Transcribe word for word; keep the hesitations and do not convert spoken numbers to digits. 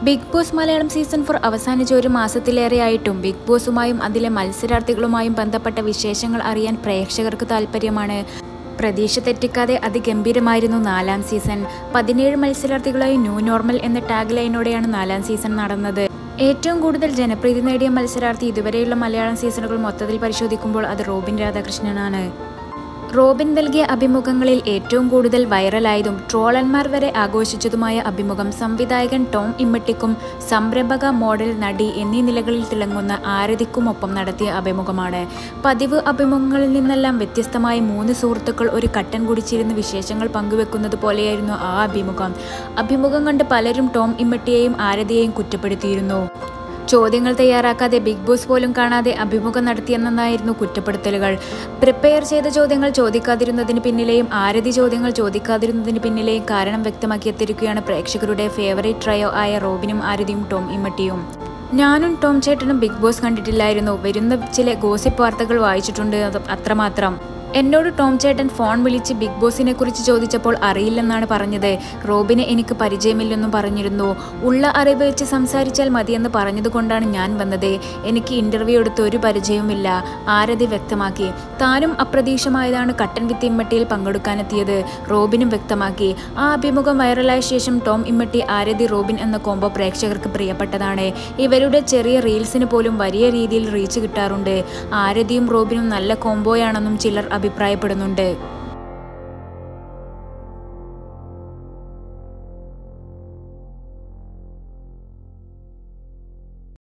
Big Boss Malayalam season four അവസാനിച്ച ഒരു മാസത്തിലേറെയായിട്ടും big ബോസുമായും അതിലെ മത്സരാർത്ഥികളുമായും ബന്ധപ്പെട്ട വിശേഷങ്ങൾ അറിയാൻ പ്രേക്ഷകർക്ക് താല്പര്യമാണ്. പ്രതീക്ഷ തെറ്റിക്കാതെ അതിഗംഭീരമായിരുന്നു നാലാം സീസൺ. പതിനേഴ് മത്സരാർത്ഥികളായി ന്യൂ നോർമൽ എന്ന ടാഗ് ലൈനോടെയാണ് നാലാം സീസൺ നടന്നത്. ഏറ്റവും കൂടുതൽ ജനപ്രീതി നേടിയ മത്സരാർത്ഥി ഇതുവരെയുള്ള മലയാളം സീസണുകൾ മൊത്തത്തിൽ പരിശോധിക്കുമ്പോൾ അത് റോബിൻ രാധാകൃഷ്ണനാണ്. റോബിൻ നൽകിയ അഭിമുഖങ്ങളിൽ ഏറ്റവും കൂടുതൽ വൈറലായതും ട്രോളന്മാർ വരെ ആഘോഷിച്ചതുമായ അഭിമുഖം സംവിധായകൻ ടോം ഇമ്മട്ടിക്കും സംരംഭക, മോഡൽ, നടി എന്നീ നിലകളിൽ തിളങ്ങുന്ന ആരതിക്കുമൊപ്പം നടത്തിയ അഭിമുഖമാണ്. പതിവ് അഭിമുഖങ്ങളിൽ നിന്നെല്ലാം വ്യത്യസ്തമായി മൂന്ന് സുഹൃത്തുക്കൾ ഒരു കട്ടൻ കുടിച്ചിരുന്ന് വിശേഷങ്ങൾ പങ്കുവെക്കുന്നത് പോലെയായിരുന്നു ആ അഭിമുഖം. അഭിമുഖം കണ്ട് പലരും ടോം ഇമ്മട്ടിയെയും ആരതിയെയും കുറ്റപ്പെടുത്തിയിരുന്നു. ചോദ്യങ്ങൾ തയ്യാറാക്കാതെ ബിഗ് ബോസ് പോലും കാണാതെ അഭിമുഖം നടത്തിയെന്നായിരുന്നു കുറ്റപ്പെടുത്തലുകൾ. പ്രിപ്പയർ ചെയ്ത ചോദ്യങ്ങൾ ചോദിക്കാതിരുന്നതിന് പിന്നിലെയും ആരതി ചോദ്യങ്ങൾ ചോദിക്കാതിരുന്നതിന് പിന്നിലെയും കാരണം വ്യക്തമാക്കിയെത്തിയിരിക്കുകയാണ് പ്രേക്ഷകരുടെ ഫേവറേറ്റ് ട്രയോ ആയ റോബിനും ആരതിയും ടോം ഇമ്മട്ടിയും. ഞാനും ടോം ചേട്ടനും ബിഗ് ബോസ് കണ്ടിട്ടില്ലായിരുന്നു. വരുന്ന ചില ഗോസിപ്പ് വാർത്തകൾ വായിച്ചിട്ടുണ്ട്, അത്രമാത്രം. എന്നോട് ടോം ചേട്ടൻ ഫോൺ വിളിച്ച് ബിഗ് ബോസിനെ കുറിച്ച് ചോദിച്ചപ്പോൾ അറിയില്ലെന്നാണ് പറഞ്ഞത്. റോബിനെ എനിക്ക് പരിചയമില്ലെന്നും പറഞ്ഞിരുന്നു. ഉള്ള അറിവ് വെച്ച് സംസാരിച്ചാൽ മതിയെന്ന് പറഞ്ഞതുകൊണ്ടാണ് ഞാൻ വന്നത്. എനിക്ക് ഇന്റർവ്യൂ എടുത്ത് ഒരു പരിചയവുമില്ല, ആരതി വ്യക്തമാക്കി. താനും അപ്രതീക്ഷിതമായതാണ് കട്ടൻ വിത്ത് ഇമ്മട്ടിയിൽ പങ്കെടുക്കാനെത്തിയത്, റോബിനും വ്യക്തമാക്കി. ആ അഭിമുഖം വൈറലായ ശേഷം ടോം ഇമ്മട്ടി, ആരതി, റോബിൻ എന്ന കോംബോ പ്രേക്ഷകർക്ക് പ്രിയപ്പെട്ടതാണ്. ഇവരുടെ ചെറിയ റീൽസിന് പോലും വലിയ രീതിയിൽ റീച്ച് കിട്ടാറുണ്ട്. ആരതിയും റോബിനും നല്ല കോംബോയാണെന്നും ചിലർ അഭിപ്രായപ്പെടുന്നുണ്ട്.